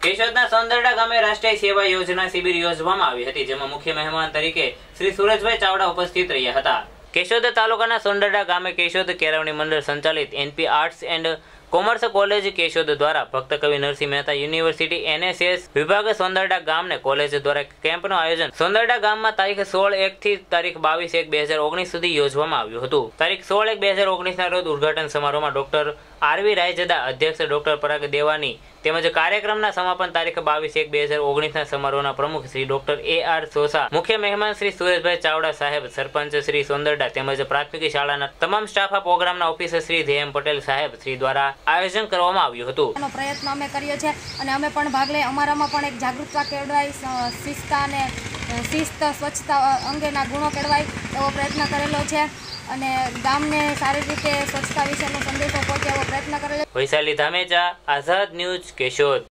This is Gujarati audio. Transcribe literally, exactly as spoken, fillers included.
કેશોદના સોંદરડા ગામે રાષ્ટ્રીય સેવા યોજના શિબિર યોજવામાં આવી હતી, જેમાં મુખ્ય મહેમાન તરીકે શ્રી સુરજભાઈ ચાવડા ઉપસ્થિત રહ્યા હતા। કેશોદ તાલુકાના સોંદરડા ગામે કેશોદ કેળવણી મંડળ સંચાલિત NP arts and commerce college Keshod દ્વારા ભક્ત કવિ નરસિંહ મહેતા યુનિવર્સિટી એનએસએસ વિભાગ સોંદરડા ગામને કોલેજ દ્વારા કેમ્પનું આયોજન સોંદરડા ગામમાં તારીખ સોળ એક થી તારીખ બાવીસ એક બે હજાર ઓગણીસ સુધી યોજવામાં આવ્યું હતું। તારીખ સોળ એક બે હજાર ઓગણીસ ના રોજ ઉદ્ઘાટન સમારોહમાં ડોક્ટર આરવી રાયજદા, અધ્યક્ષ ડોક્ટર પરાગ દેવાની તેમજ કાર્યક્રમના સમાપન તારીખ બાવીસ એક બે હજાર ઓગણીસ ના સમારોહના પ્રમુખ Shri doctor A R Sosa, મુખ્ય મહેમાન શ્રી સુરેશભાઈ ચાવડા સાહેબ, સરપંચ શ્રી સોંદરડા તેમજ પ્રાથમિક શાળાના તમામ સ્ટાફ, પ્રોગ્રામના ઓફિસર શ્રી ધેયમ પટેલ સાહેબ શ્રી દ્વારા આયોજન કરવામાં આવ્યું હતું। એનો પ્રયત્ન અમે કર્યો છે અને અમે પણ ભાગ લઈ અમારામાં પણ એક જાગૃતતા કેળવાય, શિસ્તતા અને શિસ્ત સ્વચ્છતા અંગેના ગુણો કેળવાય એવો પ્રયત્ન કરેલો છે અને ગામને સારી રીતે સ્વચ્છતા વિશેનો સંદેશો પહોંચે એવો પ્રયત્ન કરેલો છે। વૈશાલી ધામેચા, આઝાદ ન્યૂઝ, કેશોદ।